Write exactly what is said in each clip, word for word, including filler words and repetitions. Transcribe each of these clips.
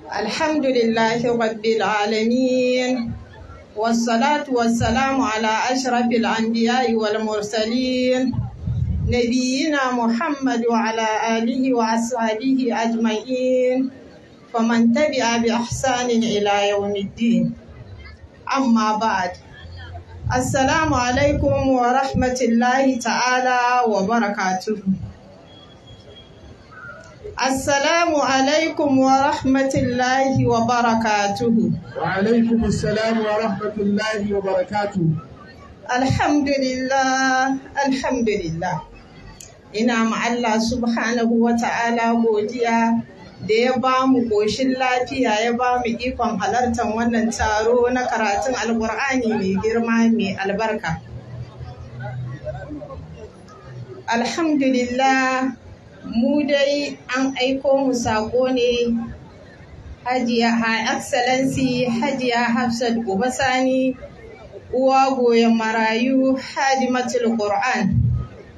الحمد لله رب العالمين والصلاة والسلام على أشرف الأنبياء والمرسلين نبينا محمد وعلى آله وأصحابه أجمعين فمن تبع بإحسان إلى يوم الدين. أما بعد، السلام عليكم ورحمة الله تعالى وبركاته. السلام عليكم ورحمة الله وبركاته. وعليكم السلام ورحمة الله وبركاته. الحمد لله الحمد لله. Ina ma Allah subhanahu wa ta'ala godiya da ya ba mu ƙoshin lafiya, ya ba mu ikon halartar wannan taro na karatun Alƙur'ani mai girma mai albarka. Alhamdulillah, mu dai an aiko mu saƙo ne Hajiya Her Excellency Hajiya Hafsat Ubasani, uwa goyon marayu Hadimatul Qur'an,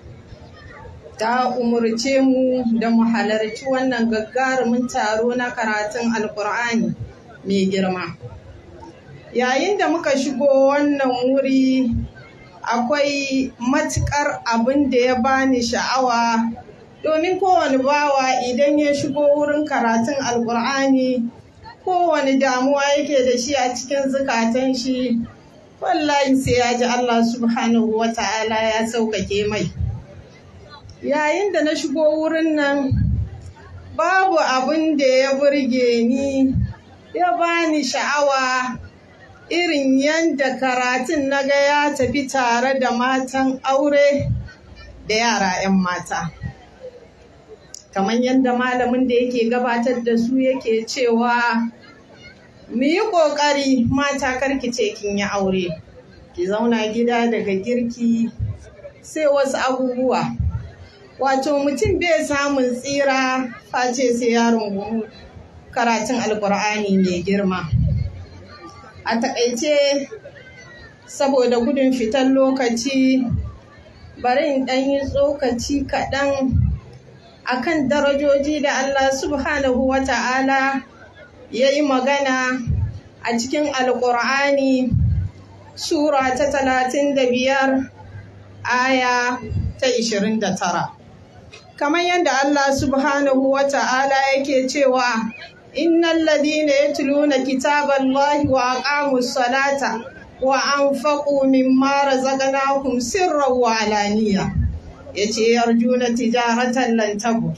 ta umurce mu da mu halarci wannan gagarumin taro na karatun Alƙur'ani mai girma. Yayin da muka shigo wannan wuri, akwai matuƙar abin da ya bani sha'awa, domin kowane bawa idan ya shigo wurin karatun Alƙur'ani, kowane damuwa yake da shi a cikin zukatan shi, wallahi sai ya ji Allah subhanahu wa ta'ala ya sauƙaƙe mai. Yayin da na shigo wurin nan, babu abin da ya burge ni, ya bani sha'awa irin yadda karatun na ga ya tafi tare da matan aure da yara 'yan mata. Kamar yadda malamin da yake gabatar da su yake cewa, mu yi ƙoƙari mata karki ce kin yi aure, ki zauna gida daga girki sai wasu abubuwa. Wato mutum bai samun tsira face sai ya rungumi karatun Alƙur'ani mai girma. A taƙaice, saboda gudun fitan lokaci, bari in ɗan yi tsokaci kaɗan akan darajoji da Allah subhanahu wa ta'ala ya yi magana a cikin Alƙur'ani, Sura ta talatin da biyar, aya ta ishirin da tara. Kamar yadda Allah subhanahu wa ta'ala yake cewa, Innal ladina yatluna kitaballahi wa aqamus salata wa anfaqu mimma razaqnahum sirran wa alaniya. Yace yarjuna tijaratan lan tabur.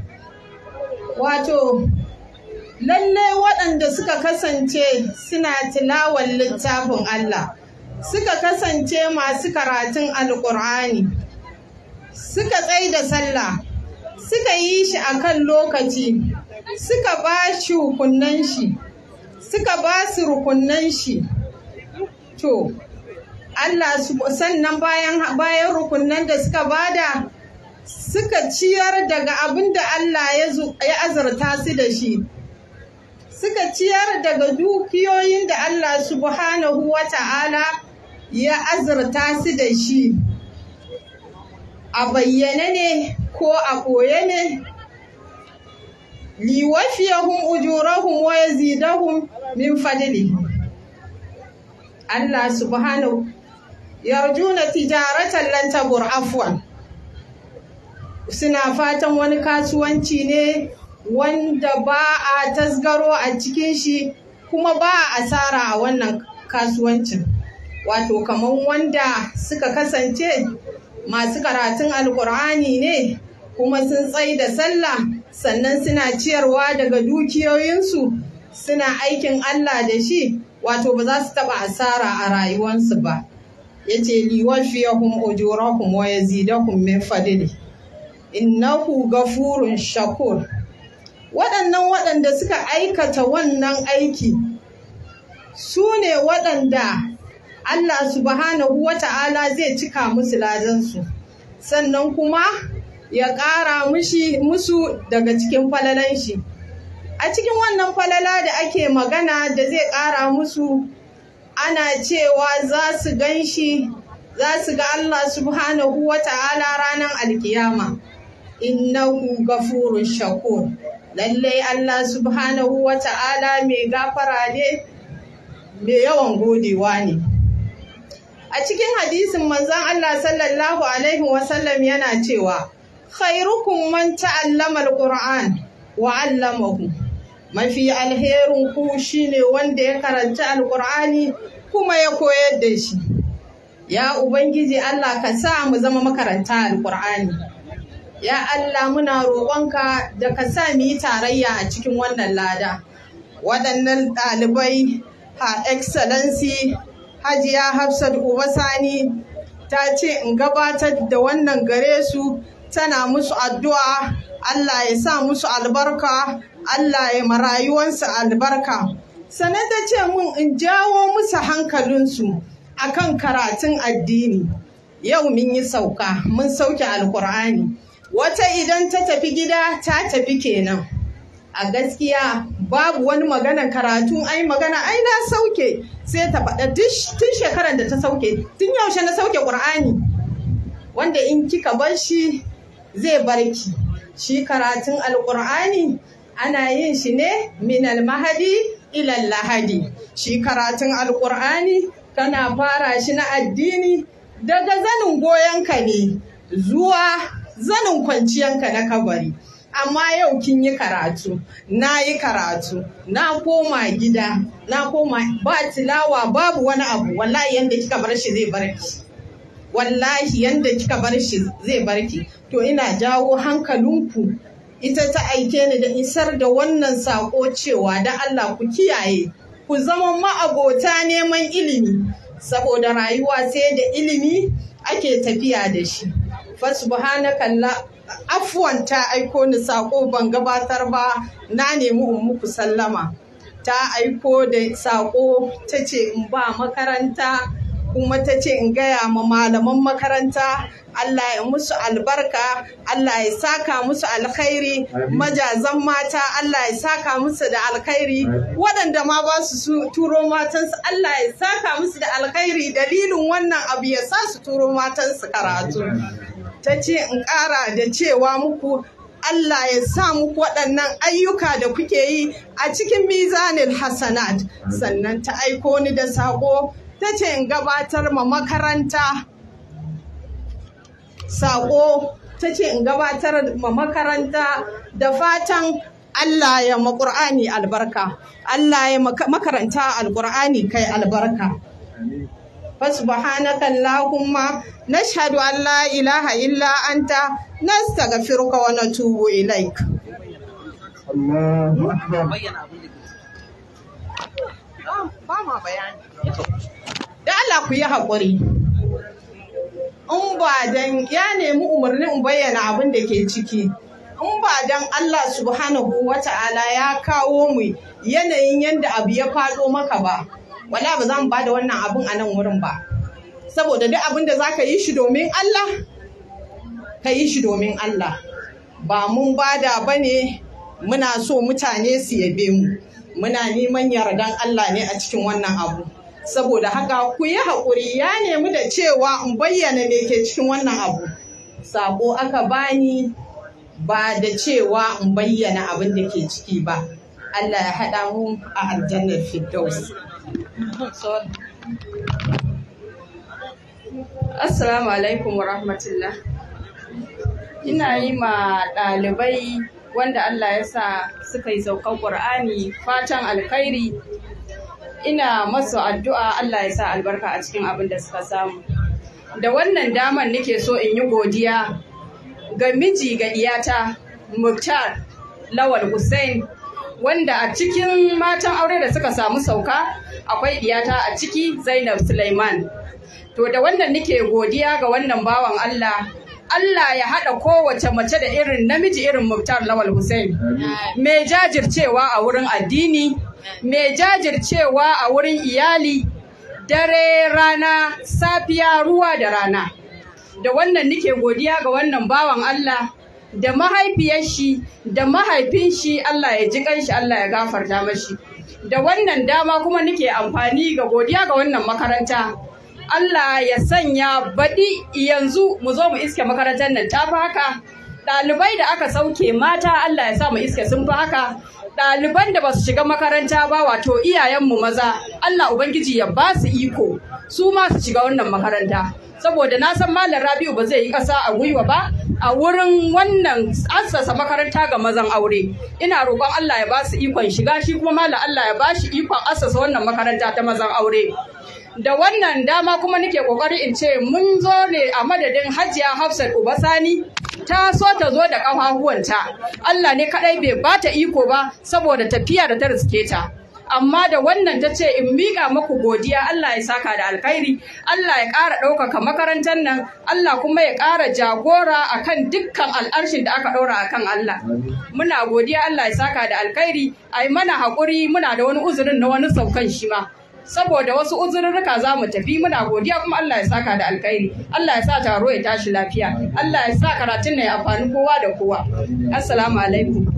Wato, lalle waɗanda suka kasance suna tilawar littafin Allah, suka kasance masu karatun Alƙur'ani, suka tsai da sallah, suka yi shi a kan lokaci, suka ba shi rukunnan shi, suka ba su rukunnan shi. To, Allah sannan bayan bayan rukunnan da suka bada, suka ciyar daga abin da Allah ya azurta su da shi. Suka ciyar daga dukiyoyin da Allah subhanahu wa ta'ala ya azurta su da shi. A bayyane ne ko a ɓoye ne, liwafiyahum ujurahum wa yazidahum min fadlihi. Allah subhanahu yarjuna tijaratan lan tabur afwan. Suna fatan wani kasuwanci ne wanda ba a tasgaro a cikin shi, kuma ba a asara a wannan kasuwancin. Wato kamar wanda suka kasance masu karatun Alƙur'ani ne, kuma sun tsai da sallah, sannan suna ciyarwa daga dukiyoyinsu, suna aikin Allah da shi, wato ba za su taɓa asara a rayuwarsu ba. Ya ce, liwafiyahum ujurahum wa yazidahum min fadli innahu gafurun shakur. Waɗannan waɗanda suka aikata wannan aiki su ne waɗanda Allah subhanahu wa ta'ala zai cika musu ladansu, sannan kuma ya ƙara musu daga cikin falalan shi. A cikin wannan falala da ake magana da zai ƙara musu, ana cewa za su gan shi, za su ga Allah subhanahu wa ta'ala ranar alkiyama. Innahu gafurun shakur. lallai Allah subhanahu wa ta'ala mai gafara ne, mai yawan godewa ne. A cikin hadisin manzon Allah sallallahu alaihi wasallam yana cewa, khairukum man ta'allama al-Qur'an wa 'allamahu. Mafi alherin ku shine wanda ya karanta al-Qur'ani kuma ya koyar da shi. Ya Ubangiji Allah ka sa mu zama makaranta al-Qur'ani. Ya Allah muna roƙonka da ka sa mu yi tarayya a cikin wannan lada. Waɗannan ɗalibai, ha excellency Hajiya Hafsat Ubasani ta ce in gabatar da wannan gare su, tana musu addu'a Allah ya sa musu albarka, Allah ya marayuwansu albarka. Sannan ta ce mun in jawo musu hankalinsu akan karatun addini. Yau mun yi sauka, mun sauke alkur'ani. Wata idan ta tafi gida ta tafi kenan. A gaskiya babu wani magana karatu, ai magana ai na sauke, sai ta faɗa tun shekarar da ta sauke, tun yaushe na sauke ƙur'ani, wanda in kika bar shi zai barki. Shi karatun alƙur'ani ana yin shi ne minal mahadi ilal lahadi. Shi karatun alƙur'ani kana fara shi na addini daga zanin goyonka ne zuwa zanin kwanciyanka na kabari. Amma yau kin yi karatu, na yi karatu, na koma gida, na koma ba tilawa babu wani abu, wallahi yanda kika bar shi zai barki. Wallahi yanda kika bar shi zai barki. To ina jawo hankalinku, ita ta aike ni da isar da wannan sako cewa da Allah ku kiyaye, ku zama ma'abota neman ilimi, saboda rayuwa sai da ilimi ake tafiya da shi. Fa subhanakalla, afwan ta aiko ni sako ban gabatar ba, na nemi in muku sallama. Ta aiko da sako ta ce in ba makaranta, kuma ta ce in gaya ma malaman makaranta Allah ya musu albarka, Allah ya saka musu alkhairi, majazan mata Allah ya saka musu da alkhairi, waɗanda ma ba su turo matansu Allah ya saka musu da alkhairi, dalilin wannan abu ya sa su turo matansu karatu. Ta ce in ƙara da cewa muku Allah ya sa muku waɗannan ayyuka da kuke yi a cikin mizanil hasanat. Sannan ta aiko ni da saƙo, ta ce in gabatar ma makaranta saƙo, ta ce in gabatar ma makaranta da fatan Allah ya ma Ƙur'ani albarka, Allah ya makaranta alƙur'ani kai albarka. Fasubhanaka Allahumma nashhadu an la ilaha illa anta nastaghfiruka wa natubu ilaik. Allahu akbar. Ba ma bayani. Da Allah ku yi haƙuri. In ba dan ya nemi umarnin in bayyana abin da ke ciki, in ba dan Allah subhanahu wa ta'ala ya kawo mu yanayin yanda abu ya faɗo maka ba, wala ba za mu ba da wannan abin a nan wurin ba. Saboda duk abin da za ka yi shi domin Allah, ka yi shi domin Allah. Ba mun bada ba ne muna so mutane su yabe mu, muna neman yardan Allah ne a cikin wannan abu. Saboda haka ku yi haƙuri, ya nemi da cewa in bayyana me ke cikin wannan abu. Sako aka bani ba da cewa in bayyana abin da ke ciki ba. Allah ya haɗa mu a aljannar Firdaus. Assalamu alaikum wa rahmatullah. Ina yi ma ɗalibai wanda Allah ya sa suka yi saukan Ƙur'ani fatan alkhairi. Ina masu addu'a Allah ya sa albarka a cikin abin da suka samu. Da wannan daman nake so in yi godiya ga miji ga iyata Muktar Lawal Hussein, wanda a cikin matan aure da suka samu sauka akwai iyata a ciki Zainab Sulaiman. To da wannan nake godiya ga wannan bawan Allah. Allah ya haɗa kowace mace da irin namiji irin Muktar Lawal Hussein. Mai jajircewa a wurin addini, mai jajircewa a wurin iyali, dare rana, safiya ruwa da rana. Da wannan nake godiya ga wannan bawan Allah, da mahaifiyar shi, da mahaifin shi, Allah ya ji kanshi, Allah ya gafarta mashi. Da wannan dama kuma nake amfani ga godiya ga wannan makaranta. Allah ya sanya baɗi yanzu mu zo mu iske makarantar nan ta haka. ɗalibai da aka sauke mata Allah ya sa mu iske sun fi haka, ɗaliban da ba su shiga makaranta ba wato iyayenmu maza Allah Ubangiji ya ba su iko su ma su shiga wannan makaranta, saboda na san Malam Rabi'u ba zai yi ƙasa a gwiwa ba a wurin wannan assasa makaranta ga mazan aure. Ina roƙon Allah ya ba su ikon shiga, shi kuma Malam Allah ya ba shi ikon assasa wannan makaranta ta mazan aure. Da wannan dama kuma nake kokari in ce mun zo ne a madadin Hajiya Hafsat Ubasani, ta so ta zo da ƙafafuwanta, Allah ne kaɗai bai ba ta iko ba saboda tafiya da ta riske ta. Amma da wannan ta ce in miƙa maku godiya, Allah ya saka da alkhairi, Allah ya ƙara ɗaukaka makarantar nan, Allah kuma ya ƙara jagora akan dukkan al'arshin da aka ɗaura akan Allah. Muna godiya, Allah ya saka da alkhairi, ai mana haƙuri, muna da wani uzurin na wani saukan shi ma. Saboda wasu uzurruka za mu tafi, muna godiya kuma Allah ya saka da alkhairi, Allah ya sa taro ya tashi lafiya, Allah ya sa karatun nan ya amfani kowa da kowa. Assalamu alaikum.